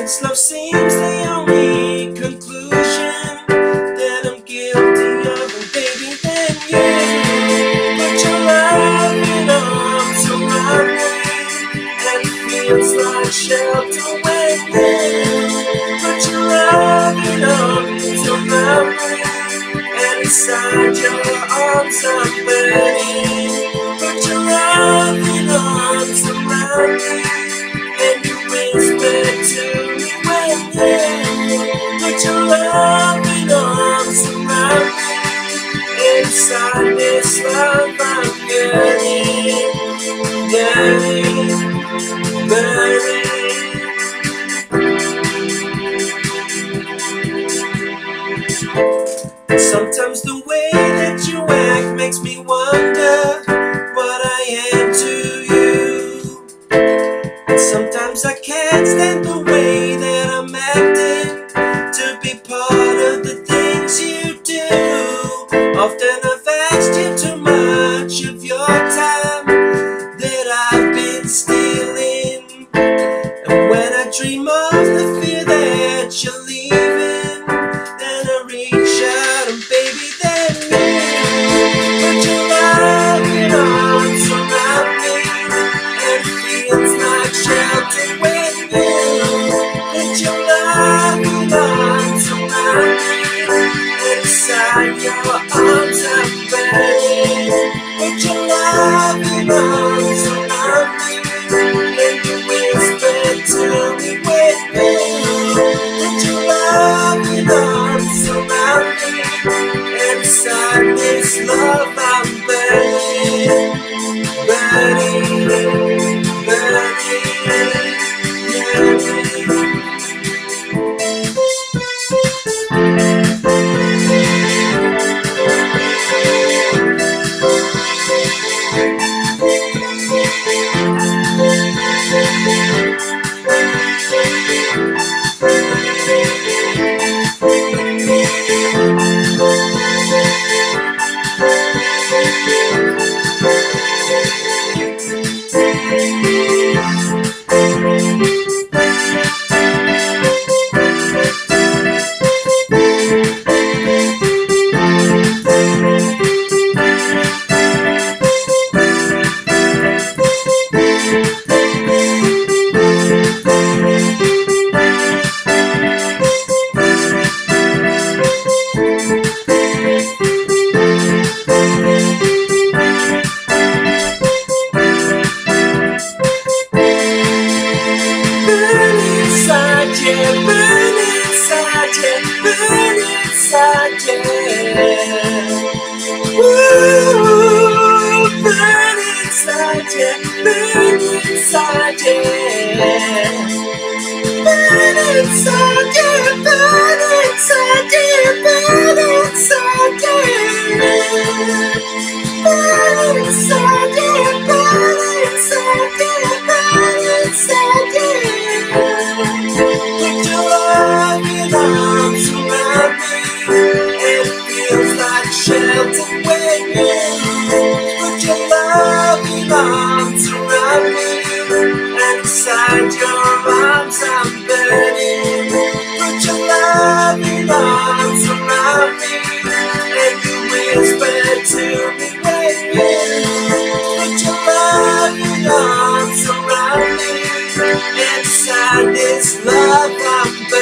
Since love seems the only conclusion that I'm guilty of, and baby, then you put your loving arms around me, and it feels like shelter when you put your loving arms around me, and inside your arms I'm burning. Put your loving arms around me, and you whisper to me when you put your loving arms around me. Inside this love I'm yearning, yearning, burning. Sometimes the way that you act makes me wonder what I am to you. And sometimes I can't stand the way that I'm acting to be part of the things you do. Often I've asked you too much of your time that I've been stealing. And when I dream of the fear that you're leaving, then I reach out and baby, then you put your loving arms around me, and it feels like shelter when you put your loving arms around me, and inside your arms I'm burning. Put your loving arms around me, and you whisper to me when you put your loving arms around me, and inside this love I'm burning, burning, burning, burning. Inside this love I'm